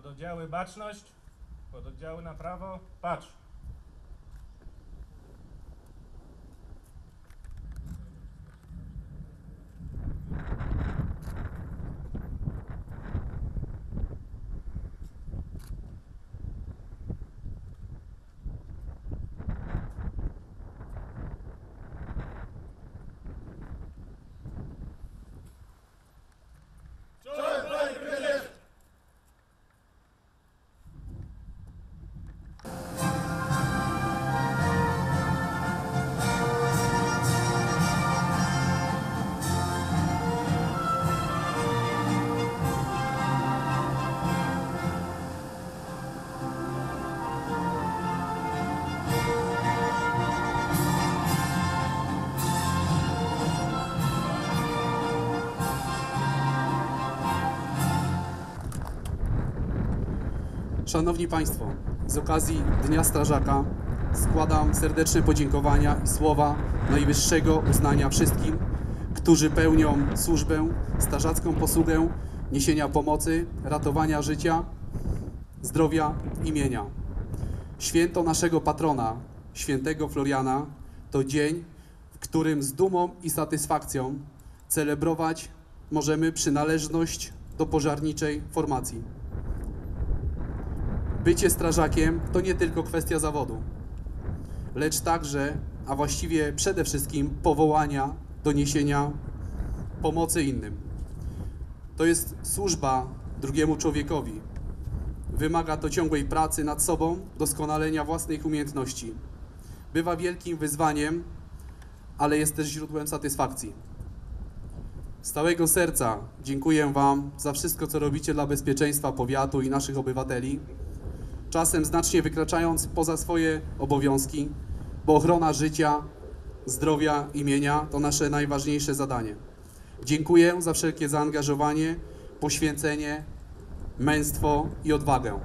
Pododdziały baczność, pododdziały na prawo, patrz. Szanowni Państwo, z okazji Dnia Strażaka składam serdeczne podziękowania i słowa najwyższego uznania wszystkim, którzy pełnią służbę, strażacką posługę niesienia pomocy, ratowania życia, zdrowia i mienia. Święto naszego patrona, świętego Floriana, to dzień, w którym z dumą i satysfakcją celebrować możemy przynależność do pożarniczej formacji. Bycie strażakiem to nie tylko kwestia zawodu, lecz także, a właściwie przede wszystkim powołania do niesienia pomocy innym. To jest służba drugiemu człowiekowi. Wymaga to ciągłej pracy nad sobą, doskonalenia własnych umiejętności. Bywa wielkim wyzwaniem, ale jest też źródłem satysfakcji. Z całego serca dziękuję Wam za wszystko, co robicie dla bezpieczeństwa powiatu i naszych obywateli, czasem znacznie wykraczając poza swoje obowiązki, bo ochrona życia, zdrowia i mienia to nasze najważniejsze zadanie. Dziękuję za wszelkie zaangażowanie, poświęcenie, męstwo i odwagę.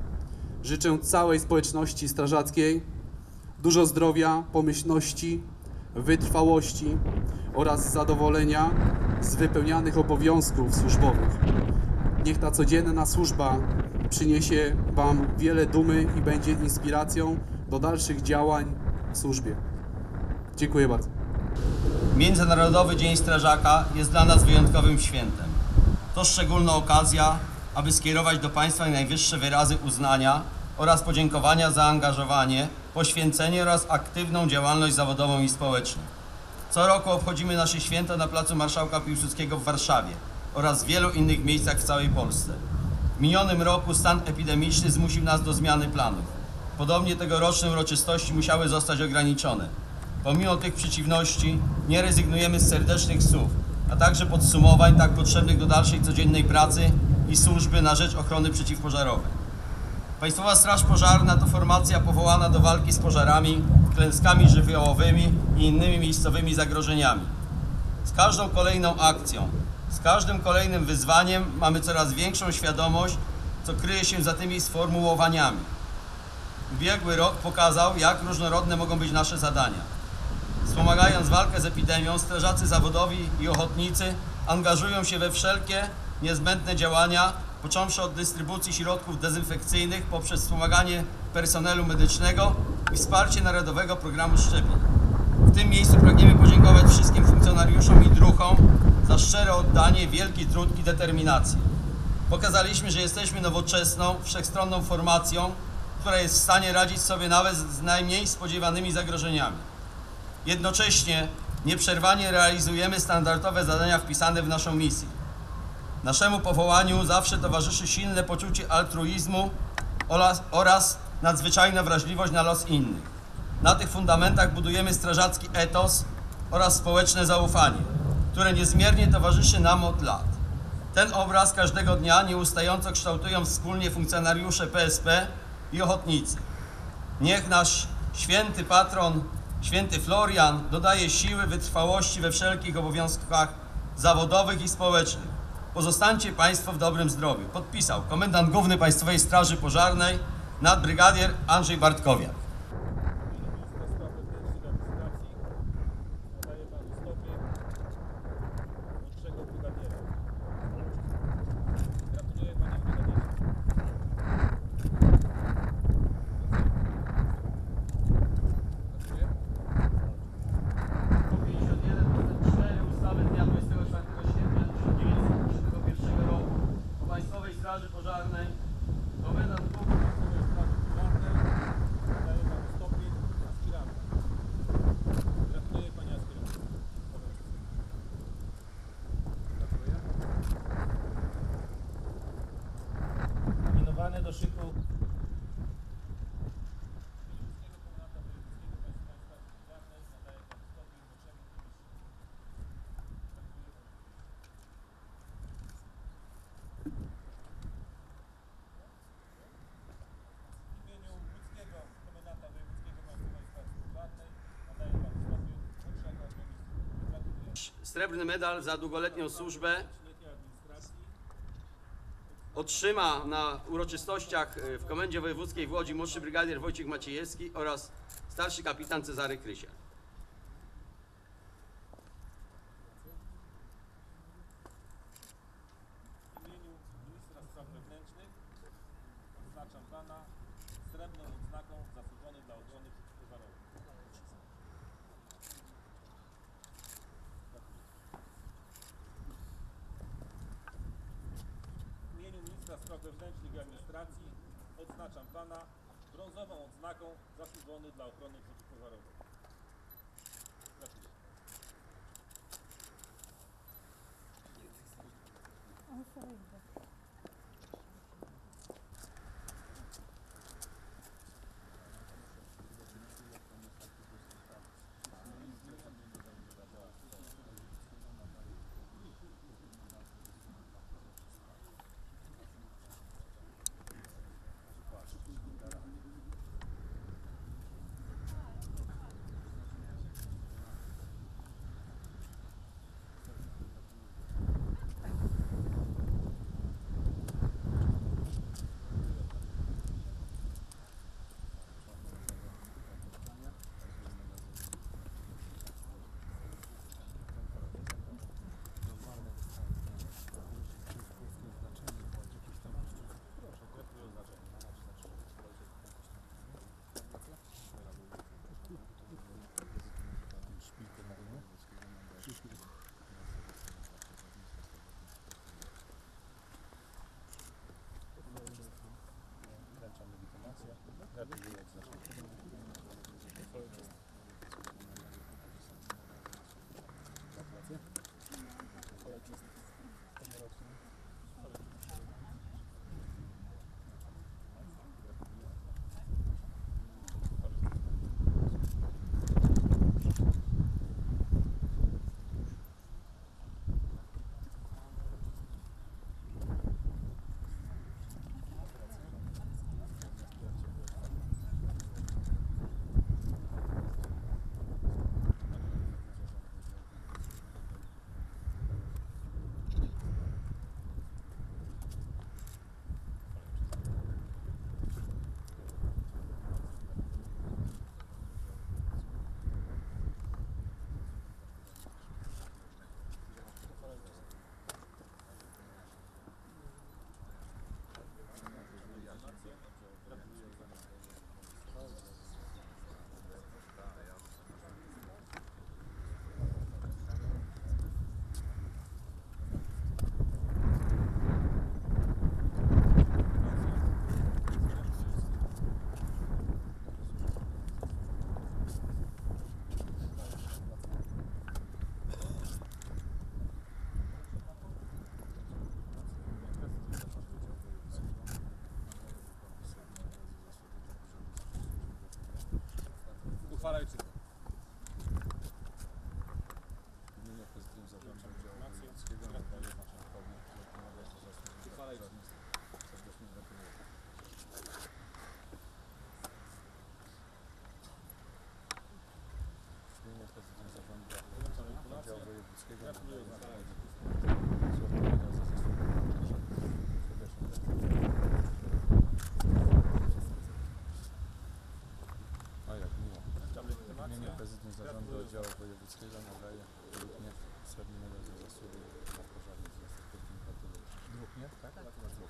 Życzę całej społeczności strażackiej dużo zdrowia, pomyślności, wytrwałości oraz zadowolenia z wypełnianych obowiązków służbowych. Niech ta codzienna służba przyniesie Wam wiele dumy i będzie inspiracją do dalszych działań w służbie. Dziękuję bardzo. Międzynarodowy Dzień Strażaka jest dla nas wyjątkowym świętem. To szczególna okazja, aby skierować do Państwa najwyższe wyrazy uznania oraz podziękowania za zaangażowanie, poświęcenie oraz aktywną działalność zawodową i społeczną. Co roku obchodzimy nasze święto na placu Marszałka Piłsudskiego w Warszawie oraz w wielu innych miejscach w całej Polsce. W minionym roku stan epidemiczny zmusił nas do zmiany planów. Podobnie tegoroczne uroczystości musiały zostać ograniczone. Pomimo tych przeciwności nie rezygnujemy z serdecznych słów, a także podsumowań tak potrzebnych do dalszej codziennej pracy i służby na rzecz ochrony przeciwpożarowej. Państwowa Straż Pożarna to formacja powołana do walki z pożarami, klęskami żywiołowymi i innymi miejscowymi zagrożeniami. Z każdą kolejną akcją, z każdym kolejnym wyzwaniem mamy coraz większą świadomość, co kryje się za tymi sformułowaniami. Ubiegły rok pokazał, jak różnorodne mogą być nasze zadania. Wspomagając walkę z epidemią, strażacy zawodowi i ochotnicy angażują się we wszelkie niezbędne działania, począwszy od dystrybucji środków dezynfekcyjnych poprzez wspomaganie personelu medycznego i wsparcie Narodowego Programu Szczepień. W tym miejscu pragniemy podziękować wszystkim funkcjonariuszom i druhom za szczere oddanie, wielki trud i determinację. Pokazaliśmy, że jesteśmy nowoczesną, wszechstronną formacją, która jest w stanie radzić sobie nawet z najmniej spodziewanymi zagrożeniami. Jednocześnie nieprzerwanie realizujemy standardowe zadania wpisane w naszą misję. Naszemu powołaniu zawsze towarzyszy silne poczucie altruizmu oraz nadzwyczajna wrażliwość na los innych. Na tych fundamentach budujemy strażacki etos oraz społeczne zaufanie, które niezmiernie towarzyszy nam od lat. Ten obraz każdego dnia nieustająco kształtują wspólnie funkcjonariusze PSP i ochotnicy. Niech nasz święty patron, święty Florian, dodaje siły, wytrwałości we wszelkich obowiązkach zawodowych i społecznych. Pozostańcie Państwo w dobrym zdrowiu. Podpisał komendant główny Państwowej Straży Pożarnej nadbrygadier Andrzej Bartkowiak. srebrny medal za długoletnią służbę otrzyma na uroczystościach w Komendzie Wojewódzkiej w Łodzi młodszy brygadier Wojciech Maciejewski oraz starszy kapitan Cezary Krysiak. W imieniu ministra spraw wewnętrznych odznaczam pana srebrną odznaką zasłużony dla ochrony przeciwpożarowej. W imieniu ministra spraw wewnętrznych i administracji odznaczam pana brązową odznaką zasłużony dla ochrony przeciwpożarowej. Gratuluję. Uchwała ojczyzny. W imieniu Prezydium Zarządu Oddziału Wojewódzkiego nadaję marszałkowi uchwała ojczyzny. Serdecznie gratuluję. W imieniu Prezydium Zarządu Oddziału Wojewódzkiego nadaję złotą medal za zasługę na marszałka. Serdecznie gratuluję. A jak miło. W imieniu Prezydium Zarządu Oddziału Wojewódzkiego nadaję równie srebrny medal za zasługi na pożarnych z Zastrzeżeń. Gratuluję. Dwóch, nie? Tak? Dwóch.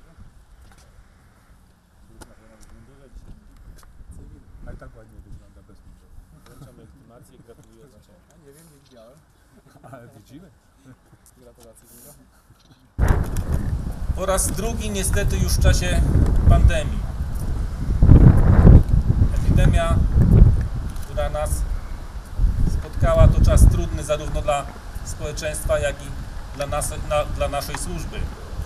Dwóch na pewno w mundurze dzisiaj. A i tak ładnie wygląda bez munduru. Wręczam legitymację i gratuluję oznaczenia. Nie wiem, nie widziałem. Ale widzimy. Gratulacje z niego. Po raz drugi niestety już w czasie pandemii. Epidemia, która nas spotkała, to czas trudny zarówno dla społeczeństwa, jak i dla naszej służby.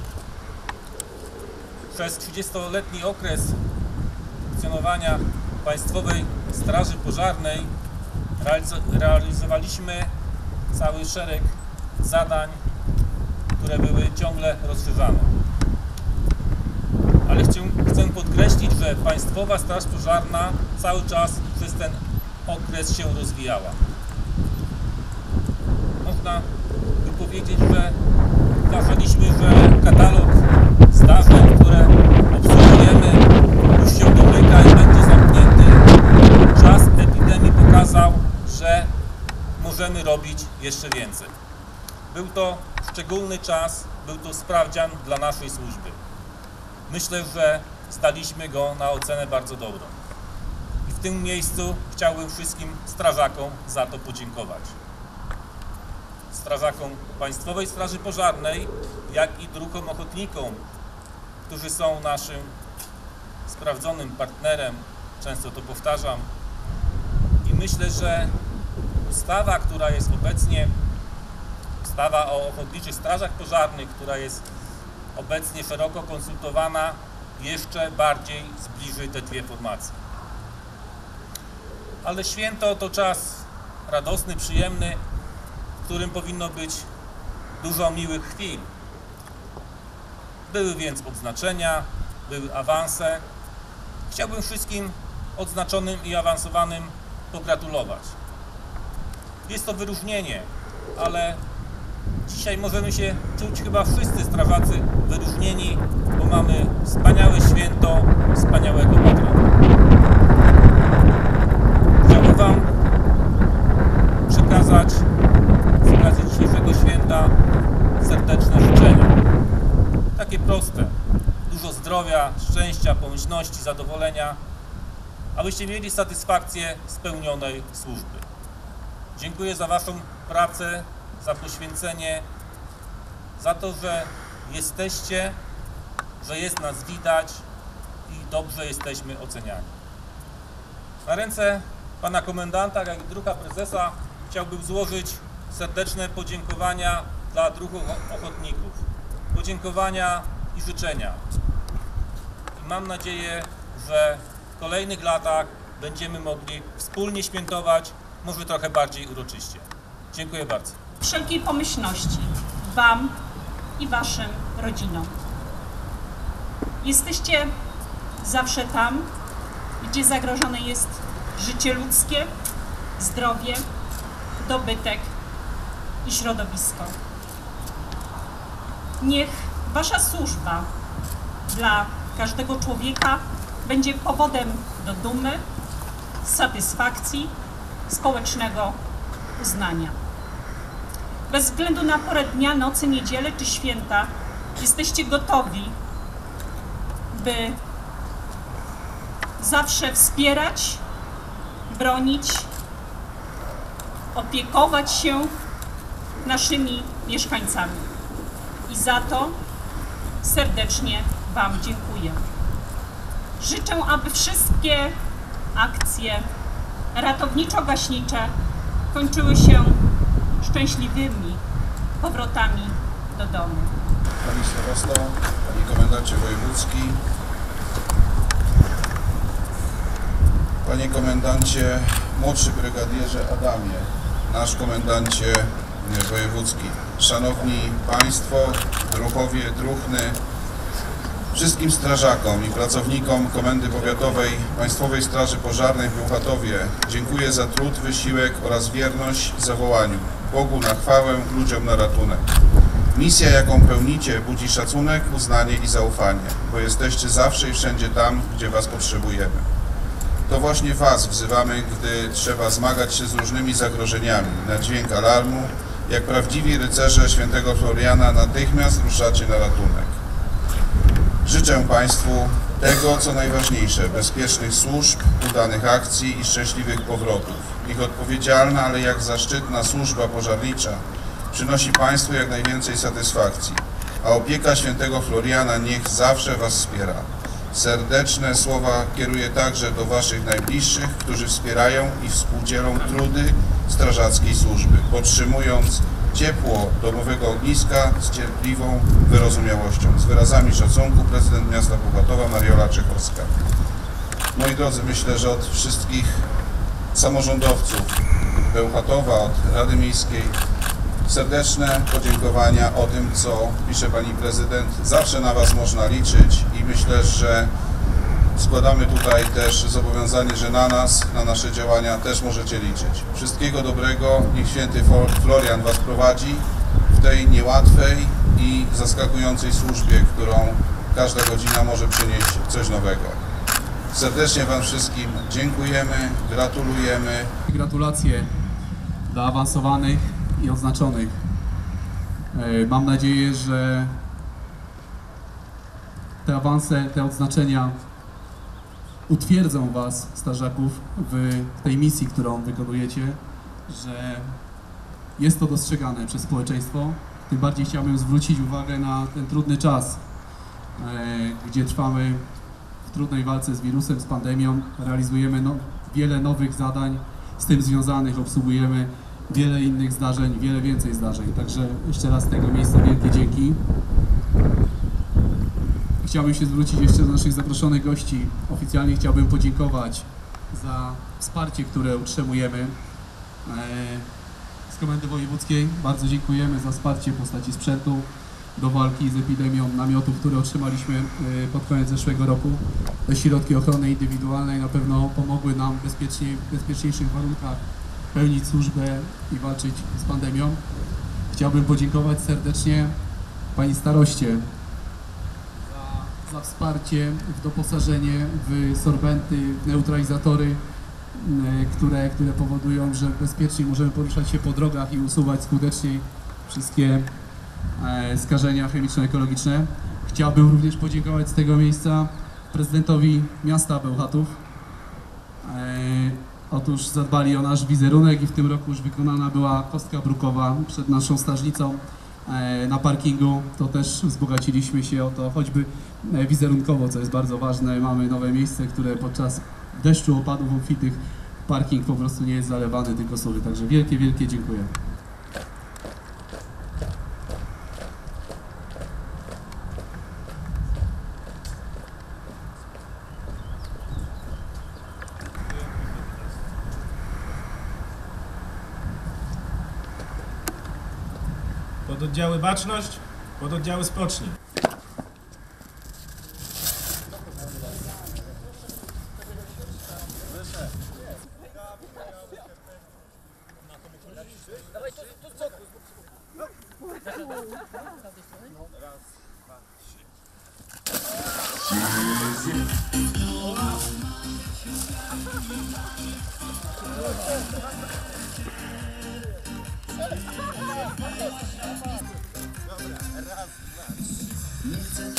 Przez 30-letni okres funkcjonowania Państwowej Straży Pożarnej realizowaliśmy cały szereg zadań, które były ciągle rozszerzane. Ale chcę podkreślić, że Państwowa Straż Pożarna cały czas przez ten okres się rozwijała. można by powiedzieć, że uważaliśmy, że katalog zdarzeń, które obserwujemy, już się domyka i będzie zamknięty. Czas epidemii pokazał, że możemy robić jeszcze więcej. Był to szczególny czas, był to sprawdzian dla naszej służby. Myślę, że zdaliśmy go na ocenę bardzo dobrą. I w tym miejscu chciałbym wszystkim strażakom za to podziękować. Strażakom Państwowej Straży Pożarnej, jak i druhom ochotnikom, którzy są naszym sprawdzonym partnerem, często to powtarzam. I myślę, że ustawa, która jest obecnie, ustawa o ochotniczych strażach pożarnych, która jest obecnie szeroko konsultowana, jeszcze bardziej zbliży te dwie formacje. Ale święto to czas radosny, przyjemny, w którym powinno być dużo miłych chwil. Były więc odznaczenia, były awanse. Chciałbym wszystkim odznaczonym i awansowanym pogratulować. Jest to wyróżnienie, ale dzisiaj możemy się czuć chyba wszyscy strażacy wyróżnieni, bo mamy wspaniałe święto, wspaniałego patrona. Chciałbym Wam przekazać z okazji dzisiejszego święta serdeczne życzenia. Takie proste. Dużo zdrowia, szczęścia, pomyślności, zadowolenia, abyście mieli satysfakcję spełnionej służby. Dziękuję za Waszą pracę, za poświęcenie, za to, że jesteście, że jest nas widać i dobrze jesteśmy oceniani. Na ręce Pana Komendanta, jak i druha prezesa chciałbym złożyć serdeczne podziękowania dla druhów ochotników. Podziękowania i życzenia. I mam nadzieję, że w kolejnych latach będziemy mogli wspólnie świętować, może trochę bardziej uroczyście. Dziękuję bardzo. Wszelkiej pomyślności Wam i Waszym rodzinom. Jesteście zawsze tam, gdzie zagrożone jest życie ludzkie, zdrowie, dobytek i środowisko. Niech Wasza służba dla każdego człowieka będzie powodem do dumy, satysfakcji, społecznego uznania. Bez względu na porę dnia, nocy, niedzielę czy święta jesteście gotowi, by zawsze wspierać, bronić, opiekować się naszymi mieszkańcami. I za to serdecznie Wam dziękuję. Życzę, aby wszystkie akcje ratowniczo-gaśnicze kończyły się szczęśliwymi powrotami do domu. Pani Starosto, Panie Komendancie Wojewódzki, Panie Komendancie, młodszy Brygadierze Adamie, nasz Komendancie Wojewódzki, Szanowni Państwo, druhowie, druhny, wszystkim strażakom i pracownikom Komendy Powiatowej Państwowej Straży Pożarnej w Bełchatowie dziękuję za trud, wysiłek oraz wierność zawołaniu. Bogu na chwałę, ludziom na ratunek. Misja, jaką pełnicie, budzi szacunek, uznanie i zaufanie, bo jesteście zawsze i wszędzie tam, gdzie Was potrzebujemy. To właśnie Was wzywamy, gdy trzeba zmagać się z różnymi zagrożeniami. Na dźwięk alarmu, jak prawdziwi rycerze świętego Floriana, natychmiast ruszacie na ratunek. Życzę Państwu tego, co najważniejsze, bezpiecznych służb, udanych akcji i szczęśliwych powrotów. Ich odpowiedzialna, ale jak zaszczytna służba pożarnicza przynosi Państwu jak najwięcej satysfakcji, a opieka świętego Floriana niech zawsze Was wspiera. Serdeczne słowa kieruję także do Waszych najbliższych, którzy wspierają i współdzielą trudy strażackiej służby, podtrzymując ciepło domowego ogniska z cierpliwą wyrozumiałością. Z wyrazami szacunku prezydent miasta Bełchatowa Mariola Czechowska. Moi drodzy, myślę, że od wszystkich samorządowców Bełchatowa, od Rady Miejskiej serdeczne podziękowania o tym, co pisze Pani Prezydent. Zawsze na Was można liczyć i myślę, że składamy tutaj też zobowiązanie, że na nas, na nasze działania też możecie liczyć. Wszystkiego dobrego, niech święty Florian Was prowadzi w tej niełatwej i zaskakującej służbie, którą każda godzina może przynieść coś nowego. Serdecznie Wam wszystkim dziękujemy, gratulujemy. Gratulacje dla awansowanych i odznaczonych. Mam nadzieję, że te awanse, te odznaczenia utwierdzą Was, strażaków, w tej misji, którą wykonujecie, że jest to dostrzegane przez społeczeństwo. Tym bardziej chciałbym zwrócić uwagę na ten trudny czas, gdzie trwamy w trudnej walce z wirusem, z pandemią. Realizujemy wiele nowych zadań z tym związanych, obsługujemy wiele innych zdarzeń, wiele więcej zdarzeń. Także jeszcze raz z tego miejsca wielkie dzięki. Chciałbym się zwrócić jeszcze do naszych zaproszonych gości. Oficjalnie chciałbym podziękować za wsparcie, które utrzymujemy z Komendy Wojewódzkiej. Bardzo dziękujemy za wsparcie w postaci sprzętu do walki z epidemią, namiotów, które otrzymaliśmy pod koniec zeszłego roku. Te środki ochrony indywidualnej na pewno pomogły nam w bezpieczniejszych warunkach pełnić służbę i walczyć z pandemią. Chciałbym podziękować serdecznie Pani Staroście za wsparcie, w doposażenie w sorbenty, w neutralizatory, które powodują, że bezpiecznie możemy poruszać się po drogach i usuwać skuteczniej wszystkie skażenia chemiczno-ekologiczne. Chciałbym również podziękować z tego miejsca prezydentowi miasta Bełchatów. Otóż zadbali o nasz wizerunek i w tym roku już wykonana była kostka brukowa przed naszą strażnicą na parkingu. To też wzbogaciliśmy się o to, choćby wizerunkowo, co jest bardzo ważne. Mamy nowe miejsce, które podczas deszczu, opadów obfitych parking po prostu nie jest zalewany, tylko suchy. Także wielkie, wielkie dziękuję. Pododdziały Baczność, pododdziały Spocznij. Nie chcę